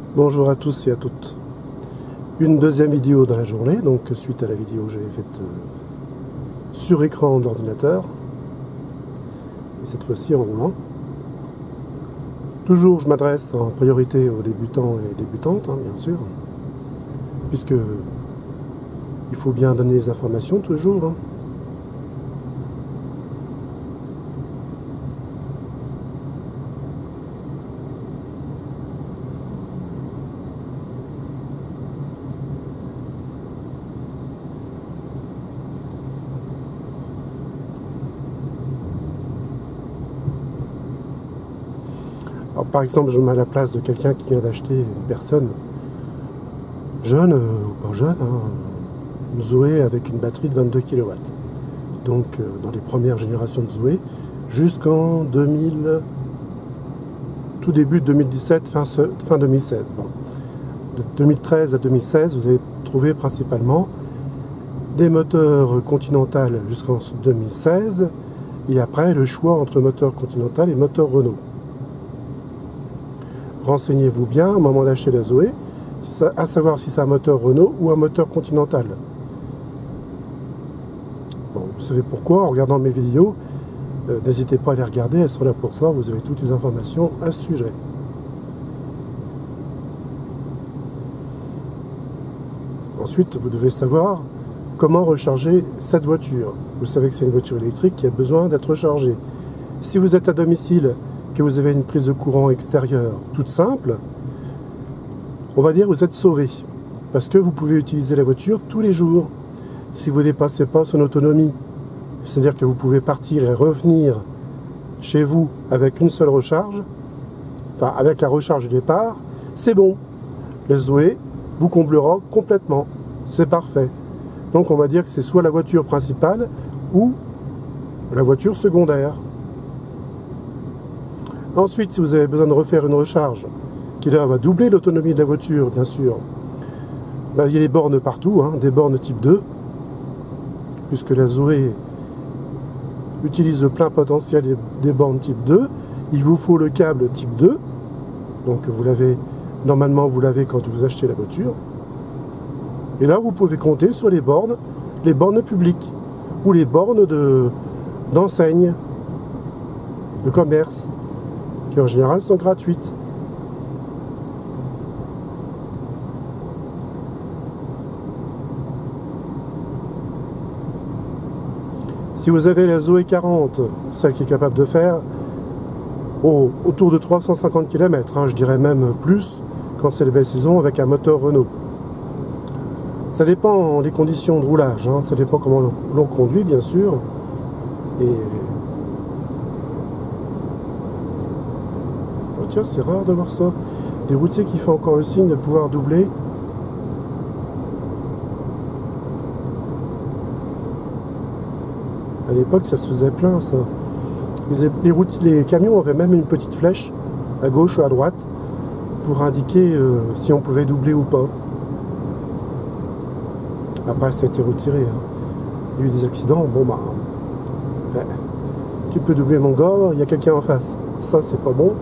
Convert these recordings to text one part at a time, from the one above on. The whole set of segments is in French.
Bonjour à tous et à toutes. Une deuxième vidéo dans la journée, donc suite à la vidéo que j'avais faite sur écran d'ordinateur, et cette fois-ci en roulant. Toujours je m'adresse en priorité aux débutants et débutantes, bien sûr, puisque il faut bien donner les informations toujours. Alors, par exemple, je me mets à la place de quelqu'un qui vient d'acheter, une personne jeune ou pas jeune, une Zoé avec une batterie de 22 kW. Donc dans les premières générations de Zoé, jusqu'en 2000, tout début de 2017, fin 2016. Bon. De 2013 à 2016, vous avez trouvé principalement des moteurs Continental jusqu'en 2016, et après le choix entre moteur Continental et moteur Renault. Renseignez-vous bien au moment d'acheter la Zoé, à savoir si c'est un moteur Renault ou un moteur Continental. Bon, vous savez pourquoi, en regardant mes vidéos, n'hésitez pas à les regarder, elles sont là pour ça, vous avez toutes les informations à ce sujet. Ensuite, vous devez savoir comment recharger cette voiture. Vous savez que c'est une voiture électrique qui a besoin d'être rechargée. Si vous êtes à domicile, que vous avez une prise de courant extérieure toute simple, on va dire que vous êtes sauvé, parce que vous pouvez utiliser la voiture tous les jours si vous ne dépassez pas son autonomie. C'est-à-dire que vous pouvez partir et revenir chez vous avec une seule recharge, enfin avec la recharge du départ, c'est bon. Le Zoé vous comblera complètement, c'est parfait. Donc on va dire que c'est soit la voiture principale ou la voiture secondaire. Ensuite, si vous avez besoin de refaire une recharge qui là va doubler l'autonomie de la voiture, bien sûr, ben, il y a des bornes partout, des bornes type 2, puisque la Zoé utilise le plein potentiel des bornes type 2. Il vous faut le câble type 2, donc vous l'avez, normalement vous l'avez quand vous achetez la voiture. Et là, vous pouvez compter sur les bornes publiques, ou les bornes d'enseigne, de commerce, qui en général sont gratuites. Si vous avez la Zoé 40, celle qui est capable de faire autour de 350 km, je dirais même plus quand c'est les belles saisons avec un moteur Renault. Ça dépend des conditions de roulage, ça dépend comment l'on conduit bien sûr. Et oh, tiens, c'est rare de voir ça. Des routiers qui font encore le signe de pouvoir doubler. À l'époque, ça se faisait plein, ça. Les camions avaient même une petite flèche, à gauche ou à droite, pour indiquer si on pouvait doubler ou pas. Après, ça a été retiré. Il y a eu des accidents, bon bah... Ouais. Tu peux doubler mon gars, il y a quelqu'un en face. Ça, c'est pas bon.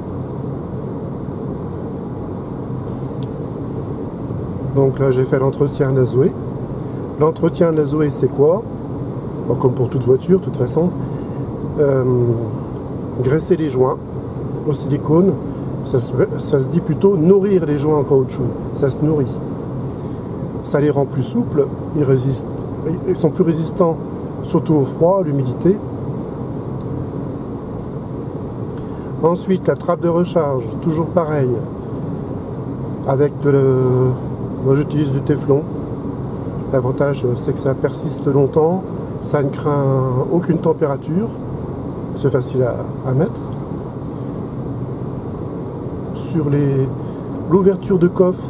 Donc là, j'ai fait l'entretien de la Zoé. L'entretien de la Zoé, c'est quoi? Bon, comme pour toute voiture, de toute façon, graisser les joints au silicone, ça se dit plutôt nourrir les joints en caoutchouc, ça se nourrit. Ça les rend plus souples, ils sont plus résistants, surtout au froid, à l'humidité. Ensuite, la trappe de recharge, toujours pareil, avec moi j'utilise du téflon. L'avantage, c'est que ça persiste longtemps. Ça ne craint aucune température, c'est facile à mettre. Sur l'ouverture de coffre,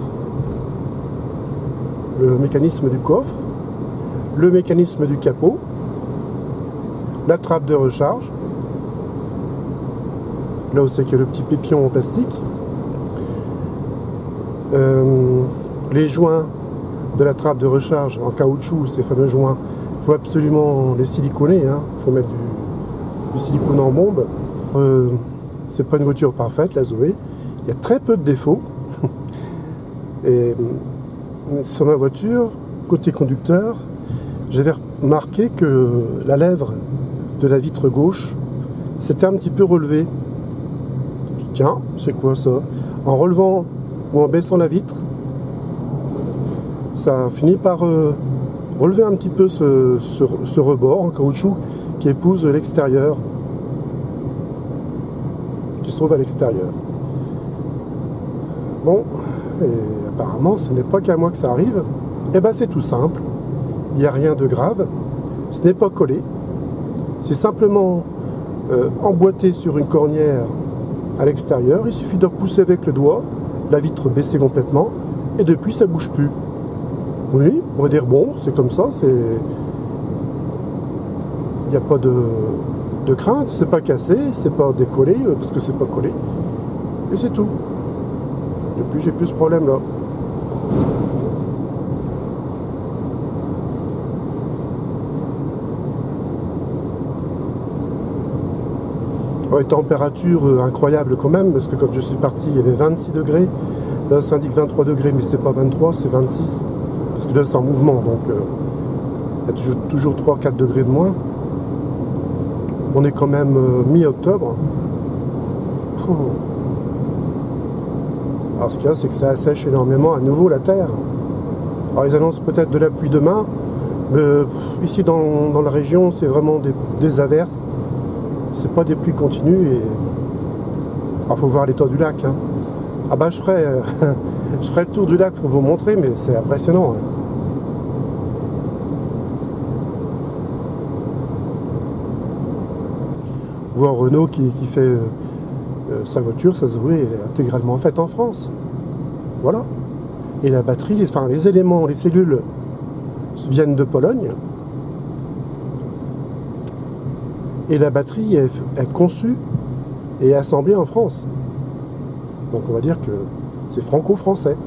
le mécanisme du coffre, le mécanisme du capot, la trappe de recharge, là où c'est qu'il y a le petit pépion en plastique, les joints de la trappe de recharge en caoutchouc, ces fameux joints, il faut absolument les siliconer, il faut mettre du silicone en bombe. C'est pas une voiture parfaite, la Zoé. Il y a très peu de défauts, Et sur ma voiture, côté conducteur, j'avais remarqué que la lèvre de la vitre gauche s'était un petit peu relevée. Tiens, c'est quoi ça? En relevant ou en baissant la vitre, ça finit par relever un petit peu ce rebord en caoutchouc qui épouse l'extérieur, qui se trouve à l'extérieur. Bon, et apparemment ce n'est pas qu'à moi que ça arrive. Et ben c'est tout simple, il n'y a rien de grave, ce n'est pas collé, c'est simplement emboîté sur une cornière à l'extérieur, il suffit de repousser avec le doigt, la vitre baissée complètement, et depuis ça bouge plus. Oui, on va dire bon, c'est comme ça, c'est... Il n'y a pas de crainte, c'est pas cassé, c'est pas décollé, parce que c'est pas collé, et c'est tout. Depuis j'ai plus ce problème là. Ouais, température incroyable quand même, parce que quand je suis parti il y avait 26 degrés, là ça indique 23 degrés, mais c'est pas 23, c'est 26, parce que là c'est en mouvement, donc il y a toujours 3-4 degrés de moins. On est quand même mi-octobre. Alors ce qu'il y a, c'est que ça assèche énormément à nouveau la terre. Alors ils annoncent peut-être de la pluie demain, mais ici dans la région c'est vraiment des averses. C'est pas des pluies continues et... Alors faut voir l'état du lac. Hein. Ah bah je ferai le tour du lac pour vous montrer, mais c'est impressionnant. Hein. Voir Renault qui fait sa voiture, ça se voit, elle est intégralement faite en France. Voilà. Et la batterie, les éléments, les cellules viennent de Pologne. Et la batterie est conçue et assemblée en France. Donc on va dire que c'est franco-français.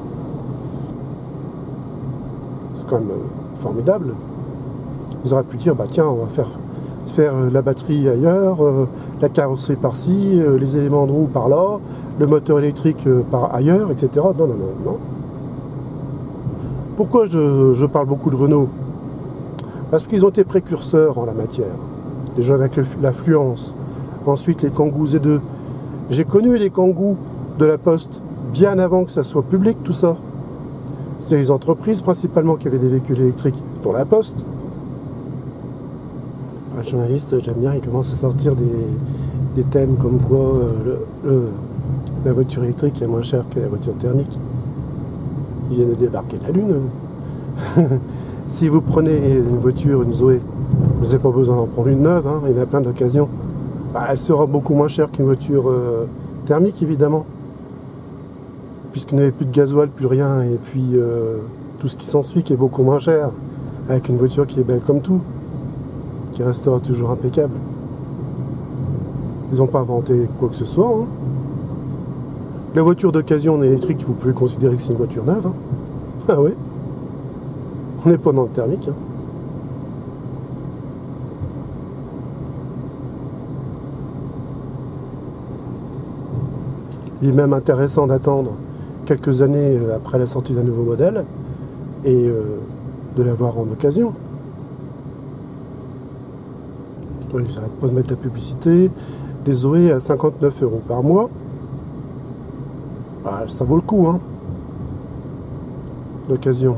C'est quand même formidable. Vous auriez pu dire, bah tiens, on va faire la batterie ailleurs, la carrosserie par-ci, les éléments de roue par-là, le moteur électrique par ailleurs, etc. Non, non, non, non. Pourquoi je parle beaucoup de Renault? Parce qu'ils ont été précurseurs en la matière. Déjà avec l'affluence, ensuite les Kangoo Z2. J'ai connu les Kangoo de la Poste bien avant que ça soit public tout ça. C'est les entreprises principalement qui avaient des véhicules électriques pour la Poste. Un journaliste, j'aime bien, il commence à sortir des thèmes comme quoi la voiture électrique est moins chère que la voiture thermique. Ils viennent de débarquer de la Lune. Si vous prenez une voiture, une Zoé, vous n'avez pas besoin d'en prendre une neuve, hein, il y en a plein d'occasions. Bah, elle sera beaucoup moins chère qu'une voiture thermique, évidemment. Puisqu'il n'y avait plus de gasoil, plus rien, et puis tout ce qui s'ensuit qui est beaucoup moins cher, avec une voiture qui est belle comme tout, qui restera toujours impeccable. Ils n'ont pas inventé quoi que ce soit. Hein. La voiture d'occasion en électrique, vous pouvez considérer que c'est une voiture neuve. Hein. Ah oui. On n'est pas dans le thermique. Hein. Il est même intéressant d'attendre quelques années après la sortie d'un nouveau modèle et de l'avoir en occasion. J'arrête pas de mettre la publicité. Des Zoé à 59 € par mois. Ah, ça vaut le coup, hein. L'occasion.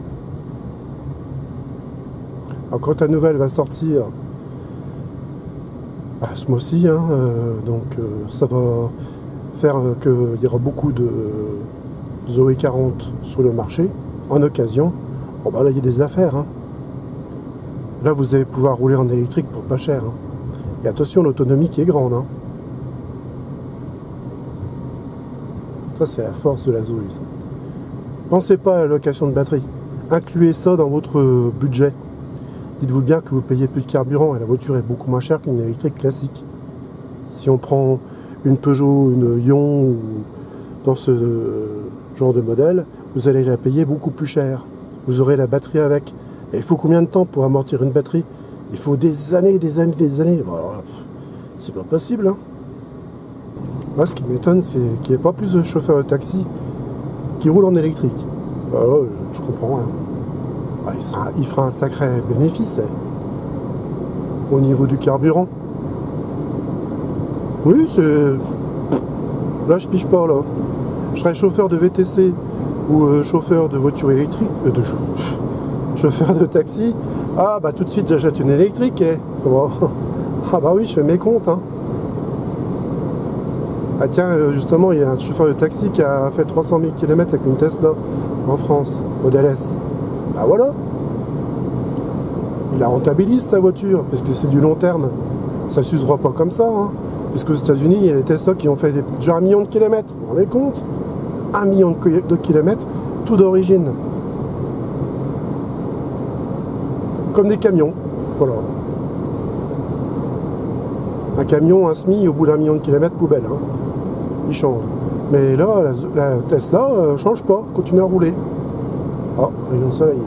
Alors quand la nouvelle va sortir ce mois-ci, hein, donc ça va faire qu'il y aura beaucoup de Zoé 40 sur le marché en occasion. Bon bah là il y a des affaires. Hein. Là vous allez pouvoir rouler en électrique pour pas cher. Hein. Et attention, l'autonomie qui est grande. Hein. Ça c'est la force de la Zoé. Ça. Pensez pas à la location de batterie. Incluez ça dans votre budget. Dites-vous bien que vous payez plus de carburant et la voiture est beaucoup moins chère qu'une électrique classique. Si on prend une Peugeot, une Ion ou dans ce genre de modèle, vous allez la payer beaucoup plus cher. Vous aurez la batterie avec. Et il faut combien de temps pour amortir une batterie? Il faut des années, des années, des années. Bon, c'est pas possible. Hein. Moi, ce qui m'étonne, c'est qu'il n'y ait pas plus de chauffeurs de taxi qui roule en électrique. Je comprends. Hein. Il fera un sacré bénéfice au niveau du carburant. Oui, c'est... Là, je pige pas, là. Je serais chauffeur de VTC ou chauffeur de voiture électrique, chauffeur de taxi. Ah, bah tout de suite, j'achète une électrique, ça va. Ah bah oui, je fais mes comptes, hein. Ah tiens, justement, il y a un chauffeur de taxi qui a fait 300 000 km avec une Tesla en France, modèle S. Bah voilà. Il la rentabilise sa voiture, parce que c'est du long terme. Ça ne s'usera pas comme ça, hein. Parce qu'aux États-Unis, il y a des Tesla qui ont fait déjà 1 million de kilomètres. Vous vous rendez compte? 1 million de kilomètres, tout d'origine. Comme des camions, voilà. Un camion, un SMI, au bout d'1 million de kilomètres, poubelle, hein. Il change. Mais là, la Tesla change pas, continue à rouler. Ah, rayon de soleil.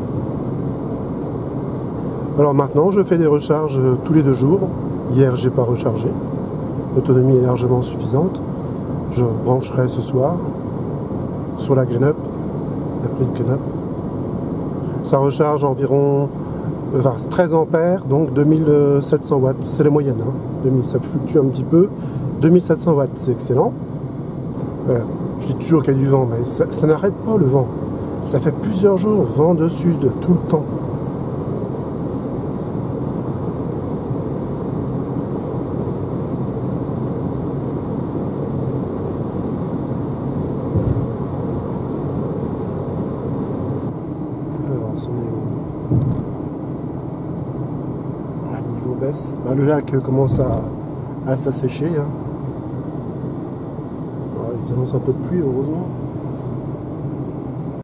Alors maintenant, je fais des recharges tous les 2 jours. Hier, j'ai pas rechargé. L'autonomie est largement suffisante. Je brancherai ce soir sur la Green Up, la prise Green Up. Ça recharge environ 13 ampères, donc 2700 watts. C'est la moyenne, hein. Ça fluctue un petit peu. 2700 watts, c'est excellent. Je dis toujours qu'il y a du vent, mais ça n'arrête pas le vent. Ça fait plusieurs jours, vent de sud, tout le temps. Alors, c'en est où? Le niveau baisse. Bah, le lac commence à s'assécher, hein. Il annonce un peu de pluie, heureusement.